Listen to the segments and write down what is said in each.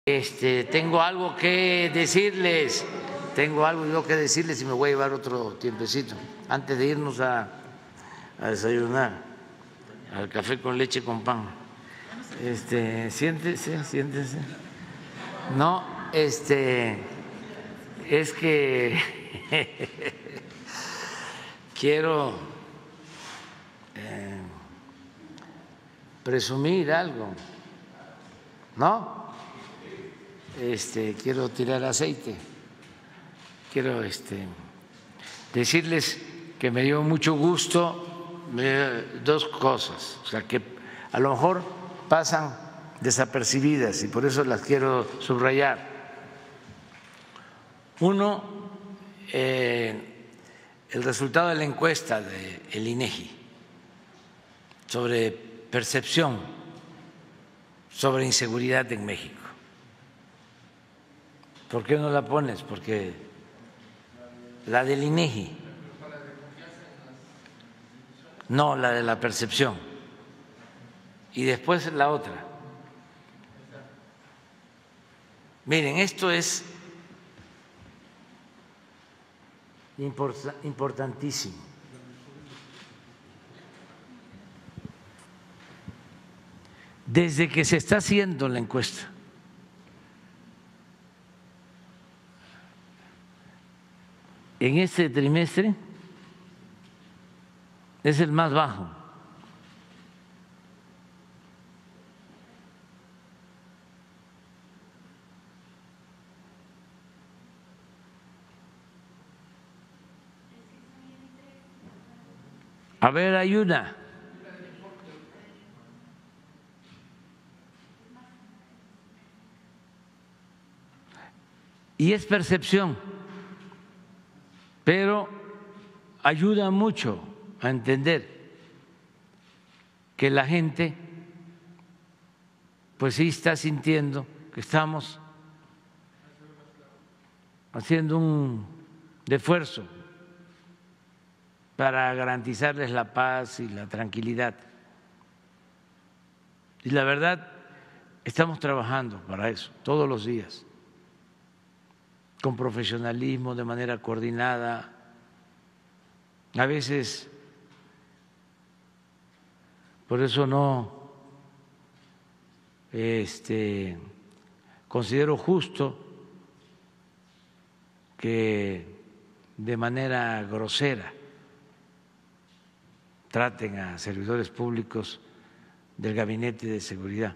Tengo algo que decirles, y me voy a llevar otro tiempecito antes de irnos a desayunar, al café con leche con pan. Siéntese. No, es que quiero presumir algo, ¿no? Quiero tirar aceite, quiero decirles que me dio mucho gusto dos cosas, o sea, que a lo mejor pasan desapercibidas y por eso las quiero subrayar. Uno, el resultado de la encuesta del INEGI sobre percepción sobre inseguridad en México. ¿Por qué no la pones? Porque la del INEGI, no, la de la percepción, y después la otra. Miren, esto es importantísimo. Desde que se está haciendo la encuesta, en este trimestre es el más bajo. A ver, hay una. Y es percepción, pero ayuda mucho a entender que la gente pues sí está sintiendo que estamos haciendo un esfuerzo para garantizarles la paz y la tranquilidad. Y la verdad, estamos trabajando para eso todos los días, con profesionalismo, de manera coordinada. A veces, por eso no considero justo que de manera grosera traten a servidores públicos del Gabinete de Seguridad.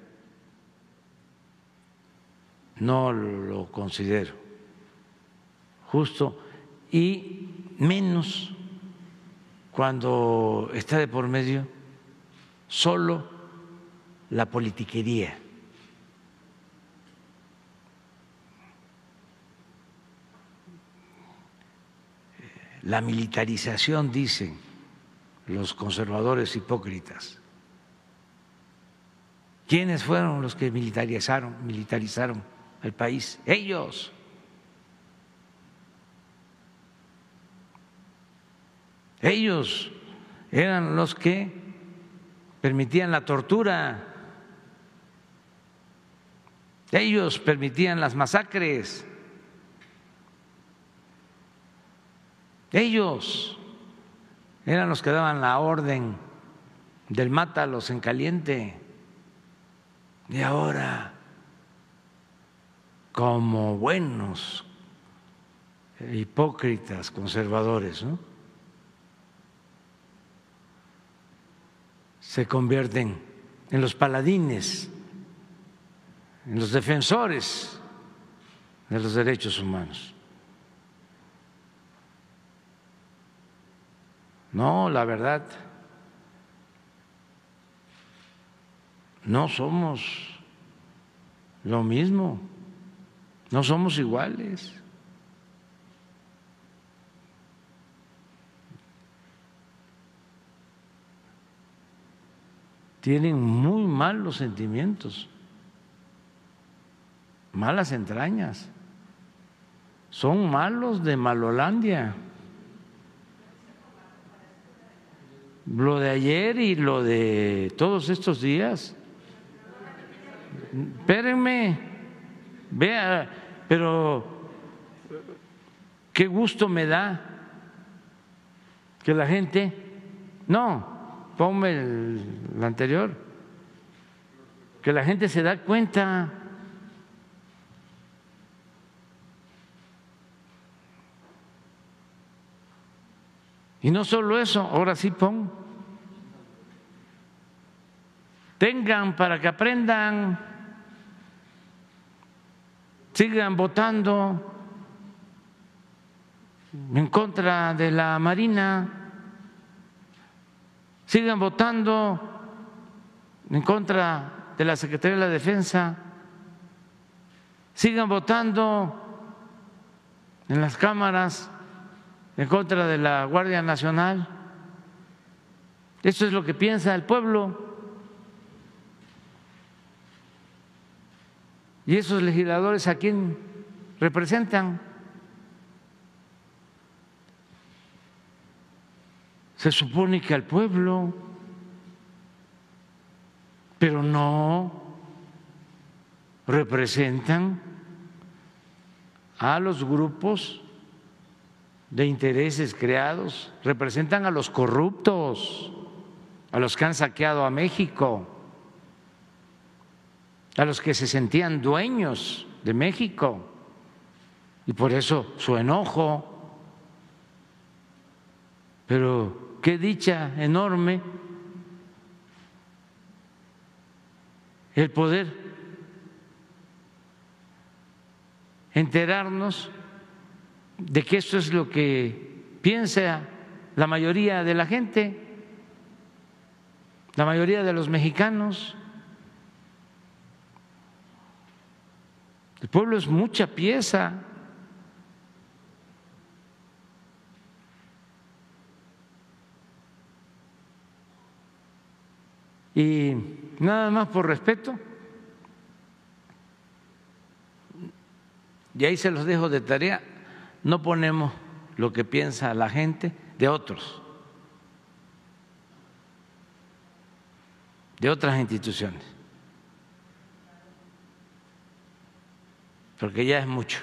No lo considero justo, y menos cuando está de por medio solo la politiquería. La militarización, dicen los conservadores hipócritas. ¿Quiénes fueron los que militarizaron el país? Ellos. Ellos eran los que permitían la tortura, ellos permitían las masacres, ellos eran los que daban la orden del mátalos en caliente. Y ahora, como buenos hipócritas conservadores, ¿no?, se convierten en los paladines, en los defensores de los derechos humanos. No, la verdad, no somos lo mismo, no somos iguales. Tienen muy malos sentimientos, malas entrañas, son malos de Malolandia. Lo de ayer y lo de todos estos días. Espérenme, Vea, pero qué gusto me da que la gente, no, ponme el anterior, que la gente se da cuenta. Y no solo eso, ahora sí pon. Tengan para que aprendan, sigan votando en contra de la Marina, sigan votando en contra de la Secretaría de la Defensa, sigan votando en las cámaras en contra de la Guardia Nacional. Eso es lo que piensa el pueblo. ¿Y esos legisladores a quién representan? Se supone que al pueblo, pero no representan a los grupos de intereses creados, representan a los corruptos, a los que han saqueado a México, a los que se sentían dueños de México, y por eso su enojo. Pero qué dicha enorme el poder enterarnos de que esto es lo que piensa la mayoría de la gente, la mayoría de los mexicanos. El pueblo es mucha pieza. Y nada más por respeto, y ahí se los dejo de tarea, no ponemos lo que piensa la gente de otros, de otras instituciones, porque ya es mucho.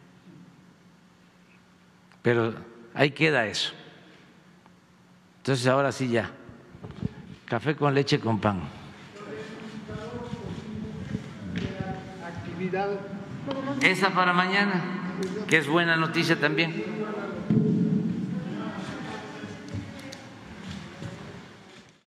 Pero ahí queda eso. Entonces ahora sí ya, café con leche con pan. Esa para mañana, que es buena noticia también.